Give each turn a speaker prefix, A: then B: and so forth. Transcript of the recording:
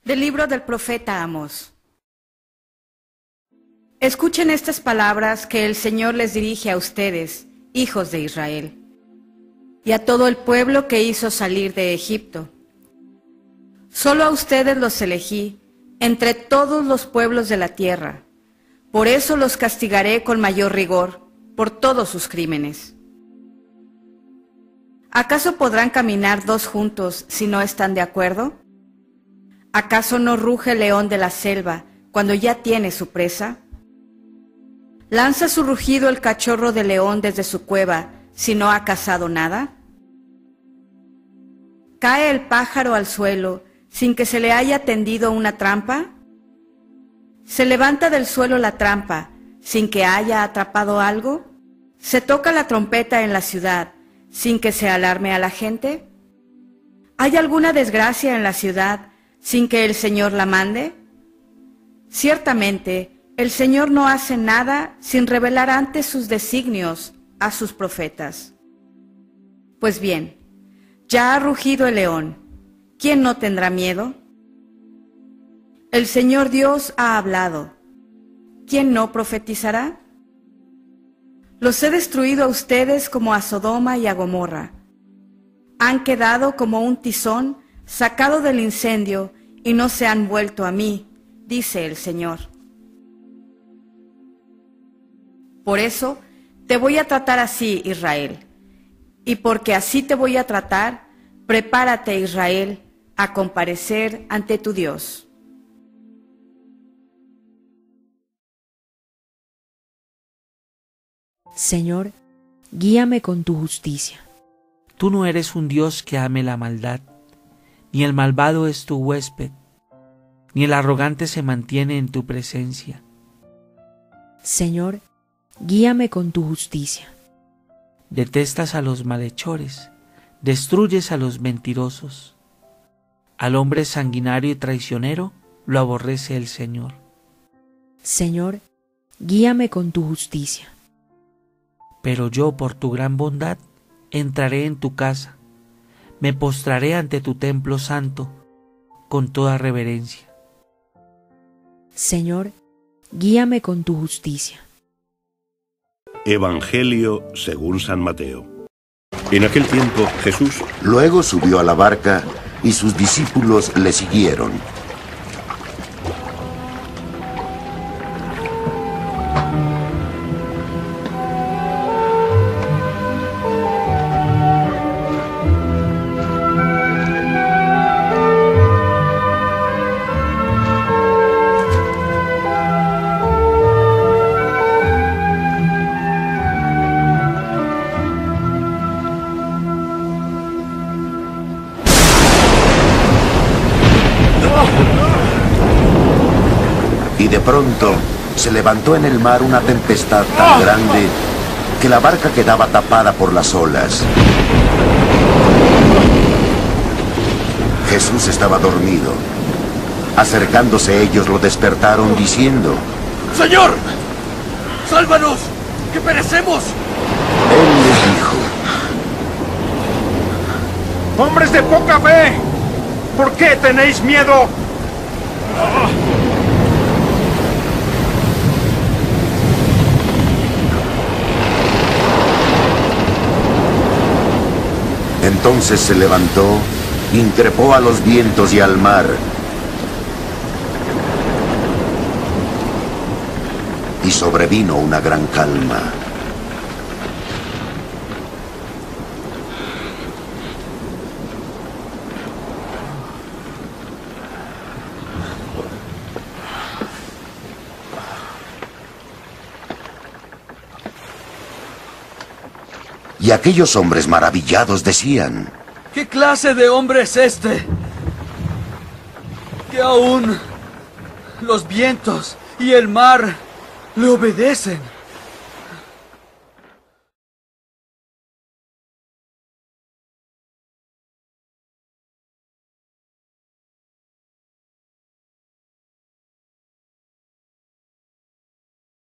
A: Del libro del profeta Amós. Escuchen estas palabras que el Señor les dirige a ustedes, hijos de Israel, y a todo el pueblo que hizo salir de Egipto. Solo a ustedes los elegí entre todos los pueblos de la tierra. Por eso los castigaré con mayor rigor por todos sus crímenes. ¿Acaso podrán caminar dos juntos si no están de acuerdo? ¿Acaso no ruge el león de la selva cuando ya tiene su presa? ¿Lanza su rugido el cachorro de león desde su cueva si no ha cazado nada? ¿Cae el pájaro al suelo sin que se le haya tendido una trampa? ¿Se levanta del suelo la trampa sin que haya atrapado algo? ¿Se toca la trompeta en la ciudad sin que se alarme a la gente? ¿Hay alguna desgracia en la ciudad sin que el Señor la mande? Ciertamente, el Señor no hace nada sin revelar antes sus designios a sus profetas. Pues bien, ya ha rugido el león. ¿Quién no tendrá miedo? El Señor Dios ha hablado. ¿Quién no profetizará? Los he destruido a ustedes como a Sodoma y a Gomorra. Han quedado como un tizón sacado del incendio y no se han vuelto a mí, dice el Señor. Por eso te voy a tratar así, Israel. Y porque así te voy a tratar, prepárate, Israel, a comparecer ante tu Dios.
B: Señor, guíame con tu justicia.
C: Tú no eres un Dios que ame la maldad, ni el malvado es tu huésped, ni el arrogante se mantiene en tu presencia.
B: Señor, guíame con tu justicia.
C: Detestas a los malhechores, destruyes a los mentirosos. Al hombre sanguinario y traicionero lo aborrece el Señor.
B: Señor, guíame con tu justicia.
C: Pero yo, por tu gran bondad, entraré en tu casa, me postraré ante tu templo santo con toda reverencia.
B: Señor, guíame con tu justicia.
D: Evangelio según San Mateo. En aquel tiempo Jesús
E: luego subió a la barca y sus discípulos le siguieron. Y de pronto se levantó en el mar una tempestad tan grande que la barca quedaba tapada por las olas. Jesús estaba dormido. Acercándose ellos lo despertaron diciendo:
F: ¡Señor! ¡Sálvanos! ¡Que perecemos!
E: Él les dijo:
F: ¡Hombres de poca fe! ¿Por qué tenéis miedo?
E: Entonces se levantó, increpó a los vientos y al mar, y sobrevino una gran calma. Y aquellos hombres maravillados decían:
F: ¿Qué clase de hombre es este? Que aún los vientos y el mar le obedecen.